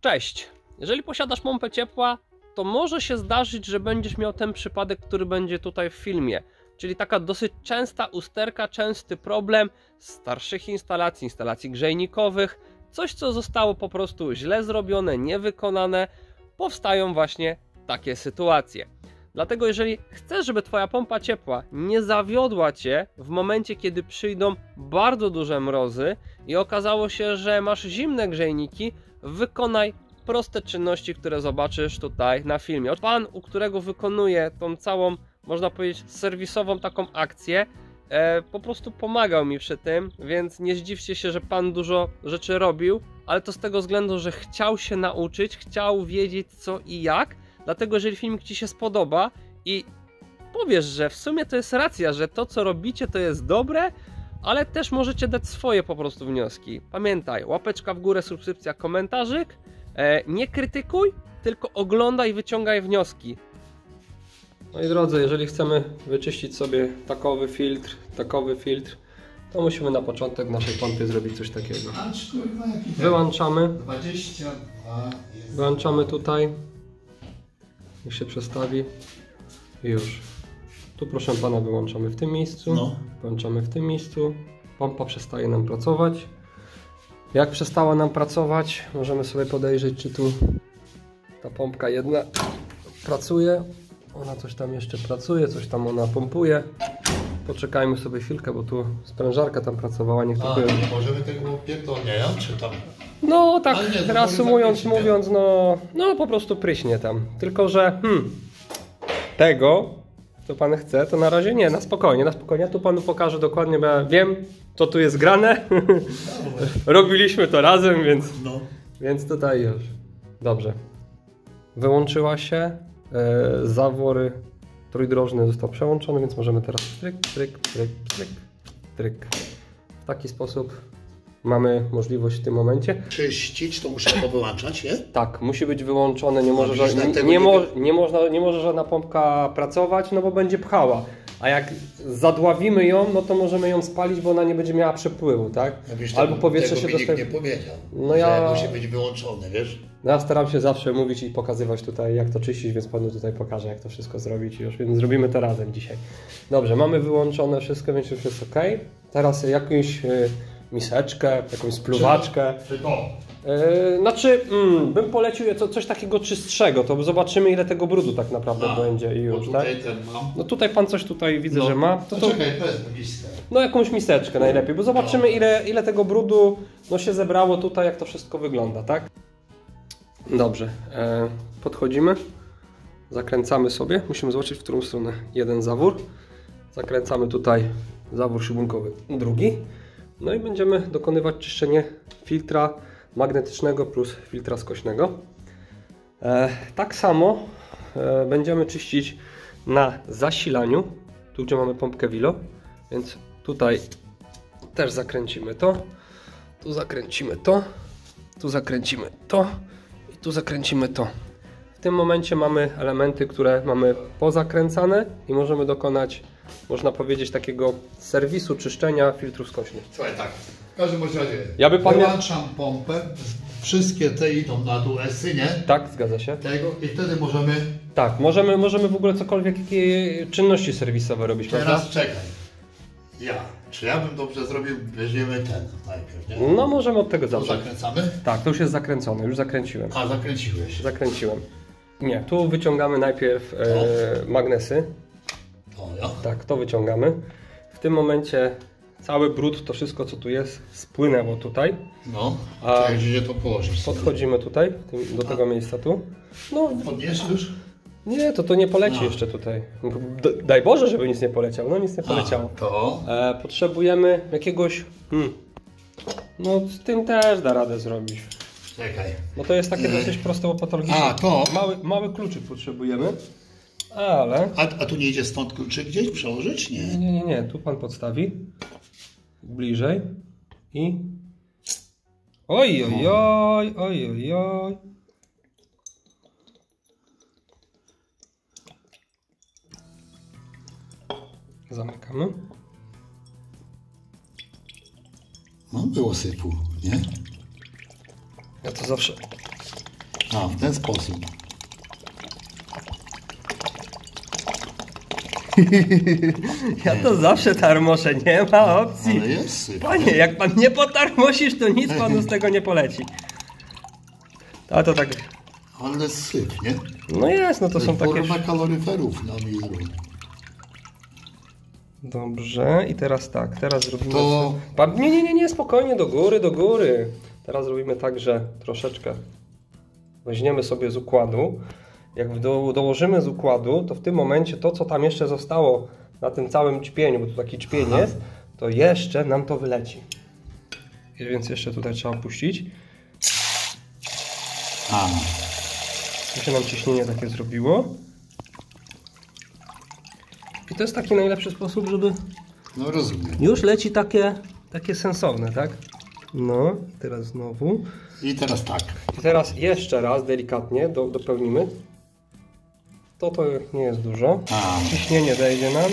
Cześć! Jeżeli posiadasz pompę ciepła, to może się zdarzyć, że będziesz miał ten przypadek, który będzie tutaj w filmie. Czyli taka dosyć częsta usterka, częsty problem starszych instalacji, instalacji grzejnikowych. Coś, co zostało po prostu źle zrobione, niewykonane. Powstają właśnie takie sytuacje. Dlatego jeżeli chcesz, żeby Twoja pompa ciepła nie zawiodła Cię w momencie, kiedy przyjdą bardzo duże mrozy i okazało się, że masz zimne grzejniki, wykonaj proste czynności, które zobaczysz tutaj na filmie. Pan, u którego wykonuję tą całą, można powiedzieć, serwisową taką akcję, po prostu pomagał mi przy tym, więc nie zdziwcie się, że pan dużo rzeczy robił, ale to z tego względu, że chciał się nauczyć, chciał wiedzieć co i jak. Dlatego jeżeli filmik Ci się spodoba i powiesz, że w sumie to jest racja, że to co robicie to jest dobre, ale też możecie dać swoje po prostu wnioski. Pamiętaj, łapeczka w górę, subskrypcja, komentarzyk. Nie krytykuj, tylko oglądaj i wyciągaj wnioski. Moi drodzy, jeżeli chcemy wyczyścić sobie takowy filtr, to musimy na początek w naszej pompie zrobić coś takiego. Wyłączamy. 22 jest. Wyłączamy tutaj. Niech się przestawi. I już. Tu proszę pana wyłączamy w tym miejscu. No. Wyłączamy w tym miejscu. Pompa przestaje nam pracować. Jak przestała nam pracować, możemy sobie podejrzeć, czy tu ta pompka jedna pracuje. Ona coś tam jeszcze pracuje, coś tam ona pompuje. Poczekajmy sobie chwilkę, bo tu sprężarka tam pracowała. Niech to Nie możemy tego pierdolenia, czy tam? No tak, nie, reasumując mówiąc, no po prostu pryśnie tam. Tylko że tego, co pan chce, to na razie nie, na spokojnie. Ja tu panu pokażę dokładnie, bo ja wiem, co tu jest grane. Robiliśmy to razem, więc tutaj już. Dobrze. Wyłączyła się. Zawór trójdrożny został przełączony, więc możemy teraz tryk. W taki sposób mamy możliwość w tym momencie. Czyścić, to muszę to wyłączać, nie? Tak, musi być wyłączone, nie może żadna pompka pracować, no bo będzie pchała. A jak zadławimy ją, no to możemy ją spalić, bo ona nie będzie miała przepływu, tak? Albo powietrze się nikt nie powiedział, no że musi być wyłączone, wiesz? No ja staram się zawsze mówić i pokazywać tutaj, jak to czyścić, więc panu tutaj pokażę, jak to wszystko zrobić już, więc zrobimy to razem dzisiaj. Dobrze, mamy wyłączone wszystko, więc już jest ok. Teraz jakąś miseczkę, jakąś spluwaczkę. Czy to? Bym polecił coś takiego czystszego, to zobaczymy, ile tego brudu tak naprawdę będzie i już, tutaj tak? ten mam. No tutaj pan coś tutaj widzę, że ma. Czekaj, wezmę miskę. No jakąś miseczkę najlepiej, bo zobaczymy, ile tego brudu się zebrało tutaj, jak to wszystko wygląda, tak? Dobrze, podchodzimy, zakręcamy sobie, musimy zobaczyć, w którą stronę jeden zawór. Zakręcamy tutaj zawór śrubunkowy, drugi. No i będziemy dokonywać czyszczenia filtra magnetycznego plus filtra skośnego. Tak samo będziemy czyścić na zasilaniu, tu gdzie mamy pompkę Wilo, więc tutaj też zakręcimy to, tu zakręcimy to, tu zakręcimy to i tu zakręcimy to. W tym momencie mamy elementy, które mamy pozakręcane i możemy dokonać, można powiedzieć, takiego serwisu czyszczenia filtrów skośnych. Słuchaj, tak, w każdym razie wyłączam pompę, wszystkie te idą na dół esy, nie? Tak, zgadza się. I wtedy możemy... Tak, możemy w ogóle cokolwiek, jakie czynności serwisowe robić, teraz prawda? Czekaj. Czy ja bym dobrze zrobił, weźmiemy ten najpierw, nie? No możemy od tego To zacząć. zakręcamy? Tak, to już jest zakręcone, już zakręciłem. A, zakręciłeś. Zakręciłem. Nie, tu wyciągamy najpierw magnesy. To ja? Tak, to wyciągamy. W tym momencie cały brud, to wszystko co tu jest, spłynęło tutaj. No, a gdzie to położyć? Podchodzimy tutaj, do tego miejsca tu. No, podniesz już? Nie, to nie poleci jeszcze tutaj. Daj Boże, żeby nic nie poleciało. No nic nie poleciało. To? Potrzebujemy jakiegoś... No z tym też da radę zrobić. Czekaj. Bo to jest takie dosyć proste, bo patologiczne. A, to? Mały kluczyk potrzebujemy. Ale... A tu nie idzie stąd kluczyk gdzieś przełożyć? Nie. Nie. Tu pan podstawi. Bliżej. I... Oj. Zamykamy. No, było sypu, nie? Ja to zawsze A, w ten sposób. Ja to zawsze tarmoszę, nie ma opcji. Ale jest syf. Panie, jak pan nie potarmosisz, to nic panu z tego nie poleci. A to tak... Ale syf, nie? No jest, no to są takie... Forma kaloryferów na miru. Dobrze, i teraz tak, teraz zrobimy... To... Nie, spokojnie, do góry. Teraz zrobimy tak, że troszeczkę weźmiemy sobie z układu. Jak dołożymy z układu, to w tym momencie to, co tam jeszcze zostało na tym całym ćpieniu, bo tu taki ćpień jest, to jeszcze nam to wyleci. Więc jeszcze tutaj trzeba puścić. Tu się nam ciśnienie takie zrobiło. I to jest taki najlepszy sposób, żeby... No rozumiem. Już leci takie sensowne, tak? No, teraz znowu. I teraz tak. I teraz jeszcze raz delikatnie dopełnimy. To nie jest dużo. Ciśnienie zejdzie nam.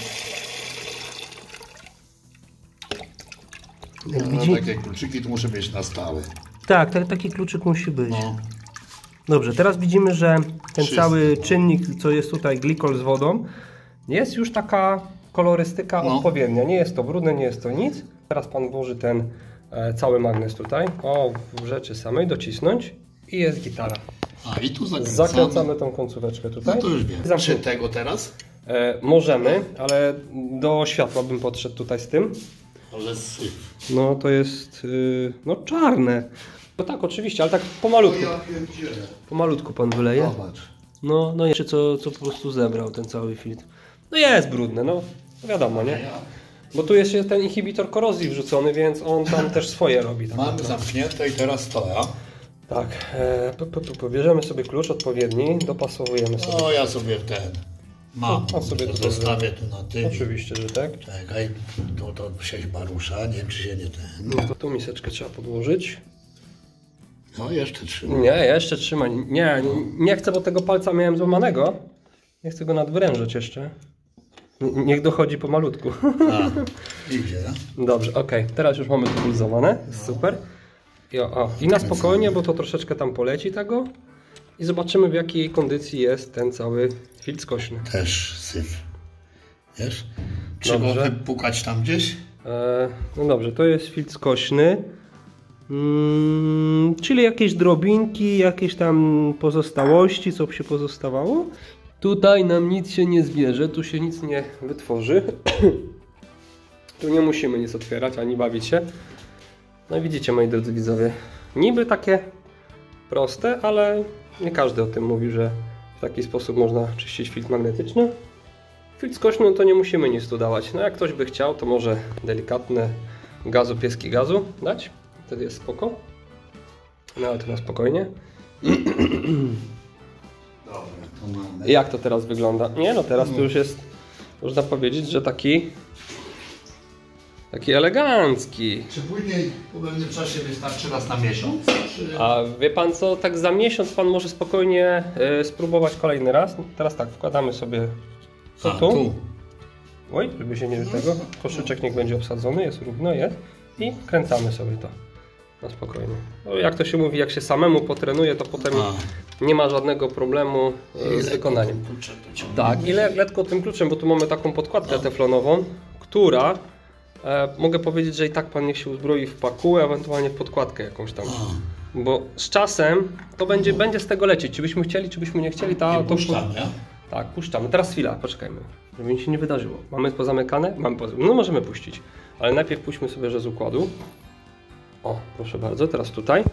No, takie kluczyki tu muszę mieć na stałe. Tak, taki kluczyk musi być. No. Dobrze, teraz widzimy, że ten cały czynnik, co jest tutaj, glikol z wodą, jest już taka kolorystyka odpowiednia. Nie jest to brudne, nie jest to nic. Teraz pan włoży ten cały magnes tutaj. O, w rzeczy samej docisnąć i jest gitara. A i tu zakręcamy tą końcóweczkę tutaj. No to już wiem. Czy tego teraz? Możemy, ale do światła bym podszedł tutaj z tym. Ale syf. No to jest no czarne. No tak, oczywiście, ale tak pomalutku. Pomalutku pan wyleje. Zobacz. No jeszcze co po prostu zebrał ten cały filtr. No jest brudne, no wiadomo, nie? Bo tu jest ten inhibitor korozji wrzucony, więc on tam też swoje robi. Tak. Mamy zamknięte i teraz to ja. Tak, bierzemy sobie klucz odpowiedni, dopasowujemy sobie. No ja sobie ten mam, sobie to zostawię tu na tył. Oczywiście, że tak. Czekaj, to sieźba rusza, nie wiem czy się nie ten. No to tu miseczkę trzeba podłożyć. No jeszcze trzymaj. Nie, jeszcze trzymaj. Nie chcę, bo tego palca miałem złamanego. Nie chcę go nadwyrężać jeszcze. Niech dochodzi pomalutku. Idzie. Dobrze, okej. Teraz już mamy to pulsowane. Super. I na spokojnie, bo to troszeczkę tam poleci tego. I zobaczymy, w jakiej kondycji jest ten cały filtr skośny. Też syf. Wiesz? Trzeba wypukać tam gdzieś? No dobrze, to jest filtr skośny. Czyli jakieś drobinki, jakieś tam pozostałości, co się pozostawało. Tutaj nam nic się nie zbierze, tu się nic nie wytworzy. Tu nie musimy nic otwierać, ani bawić się. No i widzicie, moi drodzy widzowie, niby takie proste, ale nie każdy o tym mówi, że w taki sposób można czyścić filtr magnetyczny. Filtr skośny, no to nie musimy nic tu dawać. No jak ktoś by chciał, to może delikatne pieski gazu dać. Wtedy jest spoko. No ale to na spokojnie. Dobra, to mamy. Jak to teraz wygląda? Nie no, teraz to już jest, można powiedzieć, że taki elegancki. Czy później po pewnym czasie wystarczy raz na miesiąc? Czy... A wie pan co, tak za miesiąc pan może spokojnie spróbować kolejny raz. Teraz tak, wkładamy sobie to tu. Oj, żeby się nie tego. Koszyczek niech będzie obsadzony, jest równo, jest. I kręcamy sobie to. Na spokojnie. No, jak to się mówi, jak się samemu potrenuje, to potem nie ma żadnego problemu z wykonaniem. Tak, i lekko tym kluczem, bo tu mamy taką podkładkę teflonową, która mogę powiedzieć, że i tak pan niech się uzbroi w pakułę, ewentualnie w podkładkę jakąś tam. Bo z czasem to będzie z tego lecieć. Czy byśmy chcieli, czy byśmy nie chcieli, to puszczamy, ja? Tak, puszczamy. Teraz chwila, poczekajmy, żeby nic się nie wydarzyło. Mamy pozamykane? No możemy puścić. Ale najpierw puśćmy sobie, że z układu. O, proszę bardzo, teraz tutaj.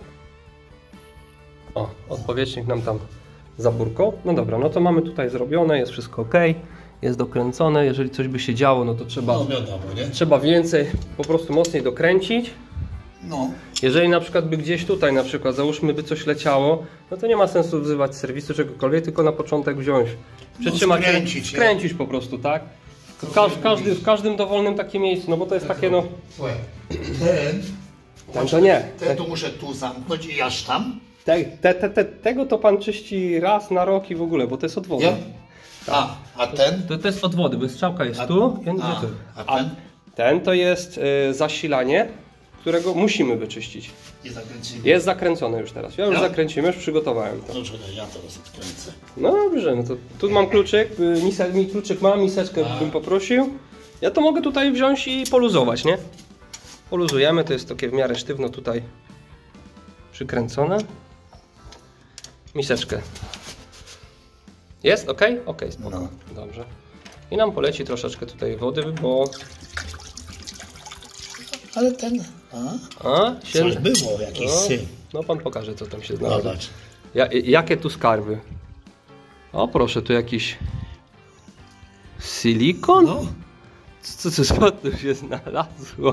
O, odpowietrznik nam tam zaburkał. No dobra, no to mamy tutaj zrobione, jest wszystko ok. Jest dokręcone, jeżeli coś by się działo, no to trzeba, no wiadomo, nie? Trzeba więcej, po prostu mocniej dokręcić. No. Jeżeli na przykład by gdzieś tutaj, na przykład załóżmy by coś leciało, no to nie ma sensu wzywać serwisu czegokolwiek, tylko na początek wziąć, przytrzymać, skręcić po prostu, tak? W każdym dowolnym takim miejscu, no bo to jest takie no... Słuchaj, ten to nie. Ten to muszę tu zamknąć i aż tam? Tego to pan czyści raz na rok i w ogóle, bo to jest od wody. Ja? A ten? To jest od wody, bo strzałka jest tu. A ten? Ten to jest zasilanie. którego musimy wyczyścić. I zakręcimy. Jest zakręcony już teraz. Ja już zakręcimy, już przygotowałem to. No czekaj, ja teraz odkręcę. No dobrze, no to tu mam kluczyk, kluczyk mam, miseczkę bym poprosił. Ja to mogę tutaj wziąć i poluzować, nie? Poluzujemy, to jest takie w miarę sztywno tutaj przykręcone. Miseczkę. Jest? Ok? Ok, spoko. No. Dobrze. I nam poleci troszeczkę tutaj wody, bo... Ale ten... Coś było, jakiś syf. No pan pokaże, co tam się znalazło. Zobacz. Jakie tu skarby? O proszę, tu jakiś... silikon? No. Co tu się znalazło?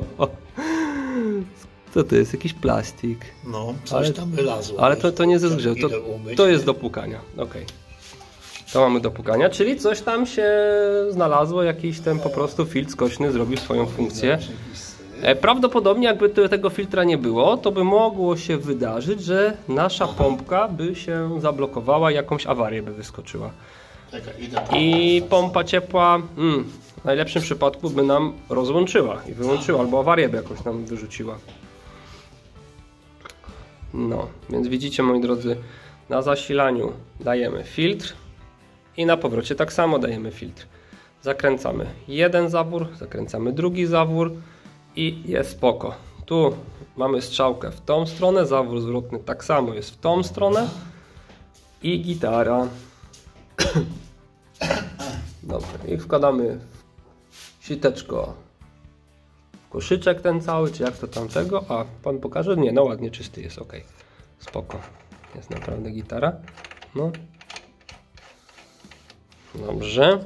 Co to jest? Jakiś plastik. No, coś tam wylazło. Ale to nie ze zgrzewu, to jest do pukania. Ok. To mamy do pukania, czyli coś tam się znalazło, jakiś ten po prostu filtr skośny zrobił swoją funkcję. Prawdopodobnie jakby tego filtra nie było, to by mogło się wydarzyć, że nasza pompka by się zablokowała, jakąś awarię by wyskoczyła. I pompa ciepła w najlepszym przypadku by nam rozłączyła i wyłączyła, albo awarię by jakoś nam wyrzuciła. No, więc widzicie, moi drodzy, na zasilaniu dajemy filtr i na powrocie tak samo dajemy filtr. Zakręcamy jeden zawór, zakręcamy drugi zawór i jest spoko. Tu mamy strzałkę w tą stronę, zawór zwrotny tak samo jest w tą stronę i gitara. Dobrze, i wkładamy siteczko w koszyczek ten cały, czy jak to tamtego, a pan pokaże? Nie, no ładnie czysty jest, ok. Spoko. Jest naprawdę gitara. No. Dobrze.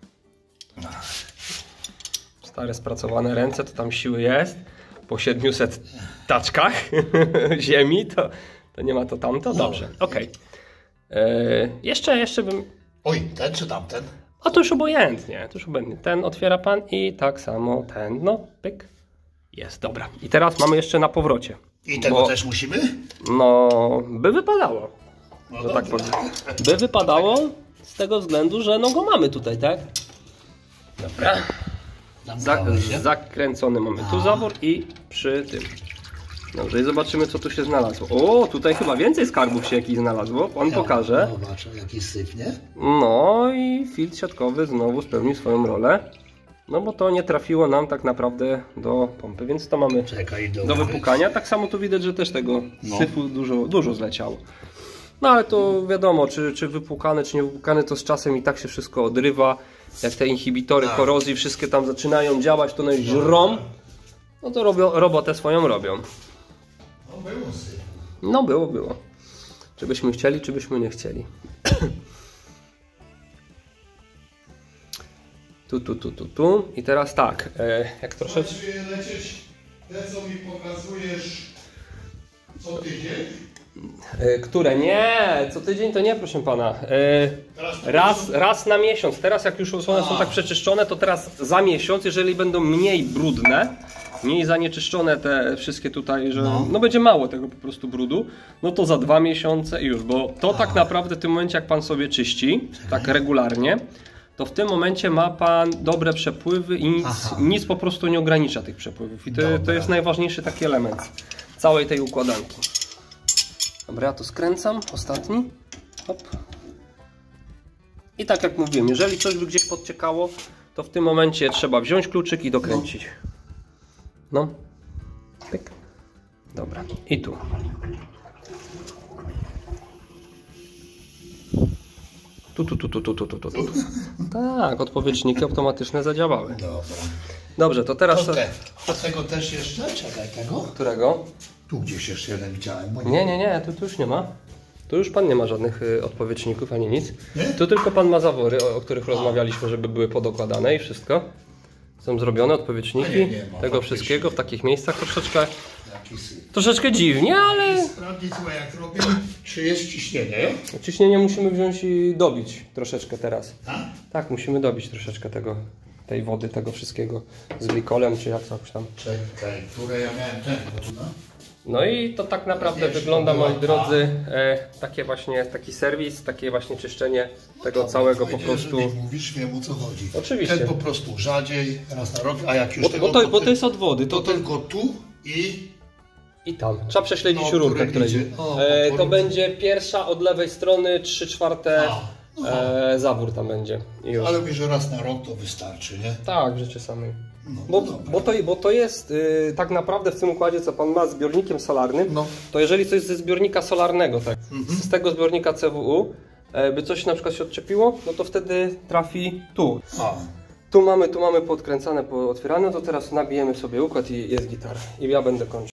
Stare spracowane ręce, to tam siły jest. Po 700 taczkach ziemi, to nie ma to tamto. Dobrze, ok. Jeszcze bym... Oj, ten czy tamten? A to już obojętnie, Ten otwiera pan i tak samo ten, no, pyk. Jest, dobra. I teraz mamy jeszcze na powrocie. I tego też musimy? No, by wypadało. No że tak powiem. By wypadało z tego względu, że no go mamy tutaj, tak? Dobra. Zakręcony mamy tu zawór i przy tym. Dobrze, i zobaczymy, co tu się znalazło. O, tutaj chyba więcej skarbów się jakiś znalazło. Pan pokaże. Zobacz, jakiś syf, nie? No i filtr siatkowy znowu spełnił swoją rolę. No bo to nie trafiło nam tak naprawdę do pompy, więc to mamy do wypukania. Tak samo tu widać, że też tego syfu dużo zleciało. No ale to wiadomo, czy wypłukane, czy nie wypłukane, to z czasem i tak się wszystko odrywa. Jak te inhibitory korozji wszystkie tam zaczynają działać, to one żrą. No to robotę swoją robią. No było syfu. No było. Czy byśmy chcieli, czy byśmy nie chcieli. Tu. I teraz tak, jak troszeczkę... lecieć te, co mi pokazujesz co tydzień? Które? Nie, co tydzień to nie, proszę pana. Raz na miesiąc. Teraz jak już one są tak przeczyszczone, to teraz za miesiąc, jeżeli będą mniej brudne, mniej zanieczyszczone te wszystkie tutaj, że no będzie mało tego po prostu brudu, no to za 2 miesiące i już, bo to tak naprawdę w tym momencie, jak pan sobie czyści, tak regularnie, to w tym momencie ma pan dobre przepływy i nic po prostu nie ogranicza tych przepływów. I to jest najważniejszy taki element całej tej układanki. Dobra, ja to skręcam, ostatni. Hop. I tak jak mówiłem, jeżeli coś by gdzieś podciekało, to w tym momencie trzeba wziąć kluczyk i dokręcić. No. Pyk. Dobra, i tu. Tu. Tak, odpowietrzniki automatyczne zadziałały. Dobra. Dobrze, to teraz... A tego też jeszcze? Czekaj, tego? Którego? Tu gdzieś jeszcze jeden widziałem. Nie, tu już nie ma. Tu już pan nie ma żadnych odpowietrzników ani nic. Nie? Tu tylko pan ma zawory, o których rozmawialiśmy, żeby były podokładane i wszystko. Są zrobione odpowietrzniki tego wszystkiego w takich miejscach troszeczkę dziwnie, ale... Sprawdzić, jak robię, czy jest ciśnienie. Ciśnienie musimy wziąć i dobić troszeczkę teraz. Tak, musimy dobić troszeczkę tej wody, tego wszystkiego z glikolem, czy jak coś tam. Czekaj, które ja miałem No i to tak naprawdę wygląda, moi drodzy, taki serwis, takie właśnie czyszczenie tego całego po prostu. Mówisz, wiem, o co chodzi. Oczywiście. Ten po prostu rzadziej, raz na rok, a jak już bo to jest od wody. To tylko tu i i tam. Trzeba prześledzić rurkę, która idzie. To będzie pierwsza od lewej strony, 3/4 zawór tam będzie. Już. Ale mówisz, że raz na rok to wystarczy, nie? Tak, w życiu samej. Bo to jest tak naprawdę w tym układzie, co pan ma z zbiornikiem solarnym, to jeżeli coś ze zbiornika solarnego, tak, z tego zbiornika CWU, by coś na przykład się odczepiło, no to wtedy trafi tu. Tu mamy podkręcane, pootwierane, to teraz nabijemy sobie układ i jest gitara. I ja będę kończył.